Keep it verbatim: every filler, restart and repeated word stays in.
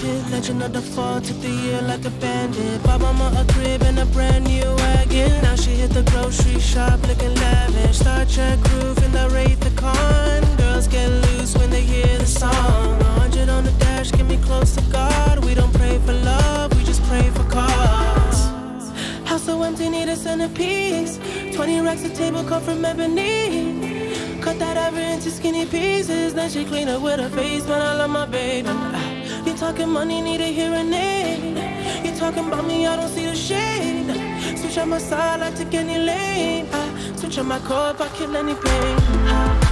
hit, legend of the fall, took the year like a bandit. Bought mama a crib and a brand new wagon. Now she hit the grocery shop looking lavish. Star Trek roof in the Wraith the Con. Girls get loose when they hear the song. A hundred on the dash, get me close to God. We don't pray for love, we just pray for cause. House so empty, need a centerpiece. Twenty racks a table cut from ebony. Cut that ever into skinny pieces. Then she clean up with her face, man, I love my baby. You talking money, need a hearing aid. You talking about me, I don't see the shade. Switch on my side, I take any lane. I switch on my core if I kill any pain.